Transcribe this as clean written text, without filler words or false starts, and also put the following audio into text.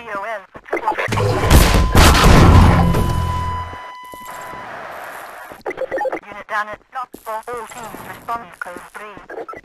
VOL for 200. Unit down at Block 4, all teams respond code 3.